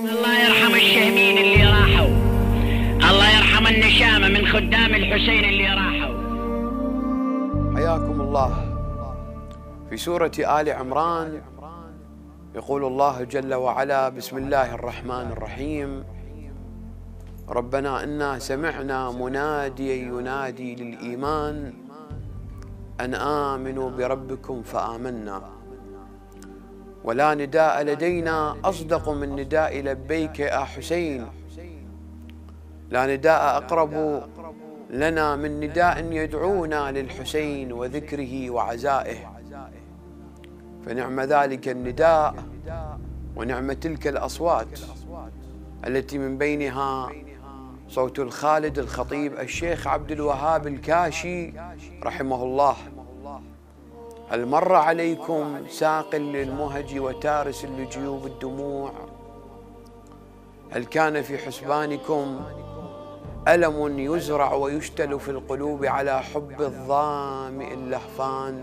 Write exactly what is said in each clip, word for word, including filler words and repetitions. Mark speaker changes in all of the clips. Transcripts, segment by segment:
Speaker 1: الله يرحم الشهمين اللي راحوا، الله يرحم النشامة من خدام الحسين اللي راحوا.
Speaker 2: حياكم الله. في سورة آل عمران يقول الله جل وعلا: بسم الله الرحمن الرحيم، ربنا إنا سمعنا مناديا ينادي للإيمان أن آمنوا بربكم فآمنا ولا نداء لدينا أصدق من نداء لبيك يا حسين، لا نداء أقرب لنا من نداء يدعونا للحسين وذكره وعزائه، فنعم ذلك النداء ونعم تلك الأصوات التي من بينها صوت الخالد الخطيب الشيخ عبد الوهاب الكاشي رحمه الله. هل مر عليكم ساق للمهج وتارس لجيوب الدموع؟ هل كان في حسبانكم ألم يزرع ويشتل في القلوب على حب الظامئ اللهفان؟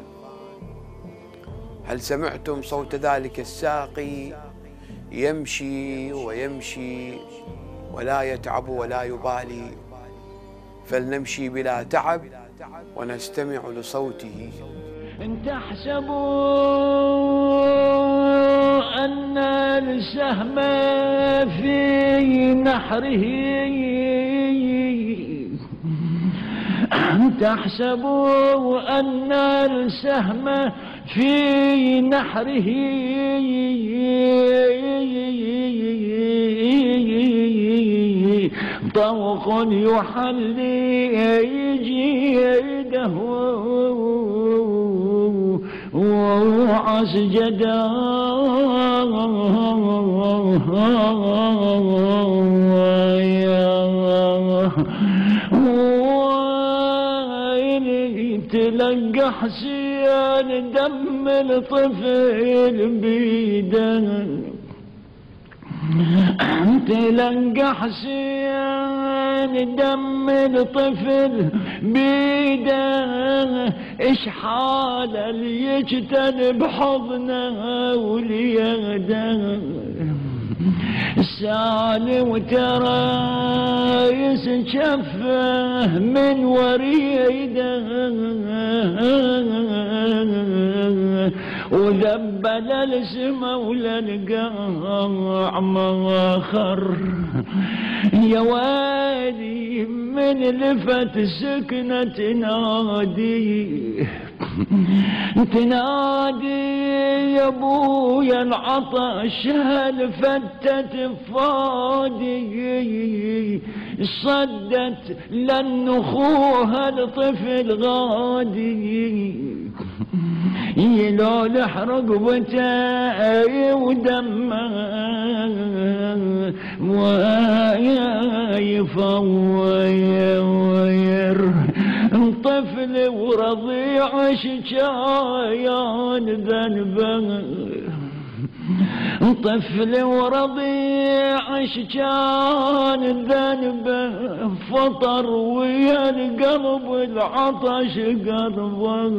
Speaker 2: هل سمعتم صوت ذلك الساقي يمشي ويمشي ولا يتعب ولا يبالي؟ فلنمشي بلا تعب ونستمع لصوته.
Speaker 3: إن تحسبوا أن السهم في نحره، أن تحسبوا أن السهم في نحره طوق يحلي جيده وعسجدا تلقى حسين دم الطفل بيده، تلقى حسين دم الطفل بيده، إش حال اللي يجتنب حضنه وليده، سال وترى يسشفه من وريده، ولبل السما وللقاع ما خر، يا وادي من لفت سكنة تنادي تنادي يا ابويا العطش هل فتت فادي، صدت لأن اخوها الطفل غادي، يلول رقبته ودمه ويفوير، طفل ورضيع شجايان ذنبه، طفل ورضيع شجان ذنبه، فطر ويا القلب العطش قلبه،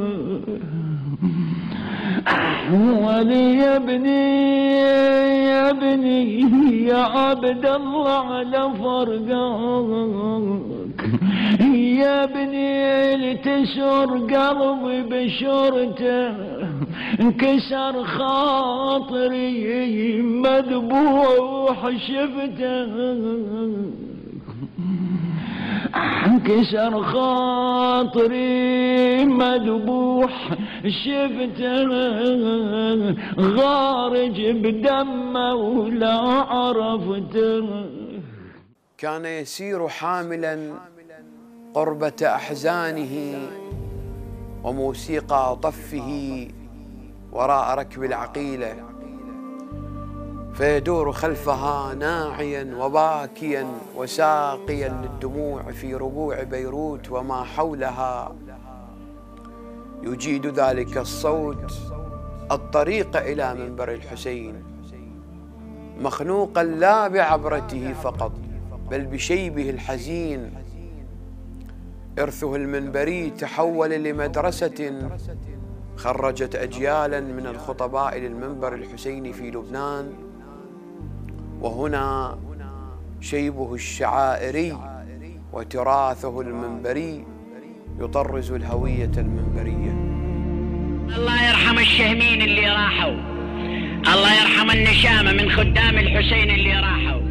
Speaker 3: ولي يا ابني يا ابني يا عبد الله على فرقك، يا ابني لتشر قلبي بشرته، انكسر خاطري مذبوح شفته، انكسر خاطري مذبوح شفته، غارج بدمه ولا عرفته.
Speaker 2: كان يسير حاملا قربة أحزانه وموسيقى طفه وراء ركب العقيلة، فيدور خلفها ناعيا وباكيا وساقيا للدموع في ربوع بيروت وما حولها، يجيد ذلك الصوت الطريق إلى منبر الحسين، مخنوقا لا بعبرته فقط بل بشيبه الحزين. إرثه المنبري تحول لمدرسة خرجت أجيالا من الخطباء للمنبر الحسيني في لبنان، وهنا شيبه الشعائري وتراثه المنبري يطرز الهوية المنبرية.
Speaker 1: الله يرحم الشهمين اللي راحوا، الله يرحم النشامة من خدام الحسين اللي راحوا.